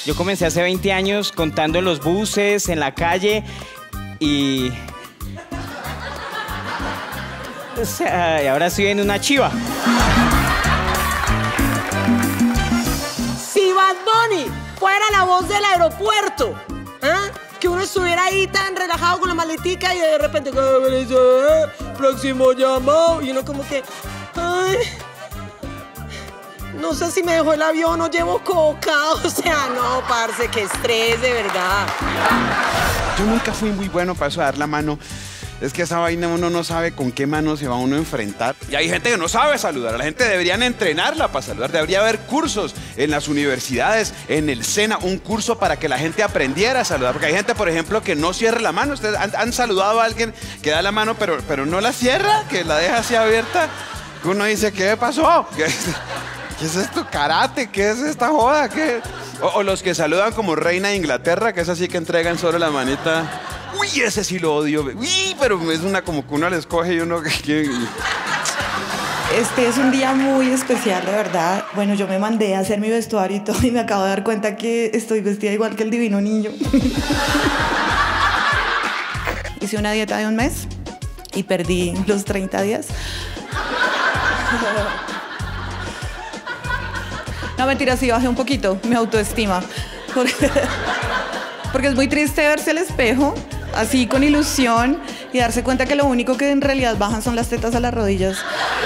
Yo comencé hace 20 años contando en los buses, en la calle y... O sea, y ahora estoy en una chiva. Si Bad Bunny fuera la voz del aeropuerto, ¿eh? Que uno estuviera ahí tan relajado con la maletica y de repente, próximo llamado, y uno como que, ay, no sé si me dejó el avión o llevo coca, o sea, no, parce, qué estrés, de verdad. Yo nunca fui muy bueno para eso de dar la mano. Es que esa vaina uno no sabe con qué mano se va uno a enfrentar. Y hay gente que no sabe saludar. A la gente deberían entrenarla para saludar. Debería haber cursos en las universidades, en el SENA, un curso para que la gente aprendiera a saludar. Porque hay gente, por ejemplo, que no cierra la mano. Ustedes han saludado a alguien que da la mano, pero no la cierra, que la deja así abierta. Uno dice, ¿qué pasó? ¿Qué es esto? ¿Karate? ¿Qué es esta joda? ¿Qué? O los que saludan como reina de Inglaterra, que es así que entregan solo la manita. Uy, ese sí lo odio. Uy, pero es una como que uno le escoge y uno que... Este es un día muy especial, de verdad. Bueno, yo me mandé a hacer mi vestuario y todo y me acabo de dar cuenta que estoy vestida igual que el divino niño. Hice una dieta de un mes y perdí los 30 días. No, mentira, sí, bajé un poquito mi autoestima. Porque es muy triste verse al espejo, así con ilusión, y darse cuenta que lo único que en realidad bajan son las tetas a las rodillas.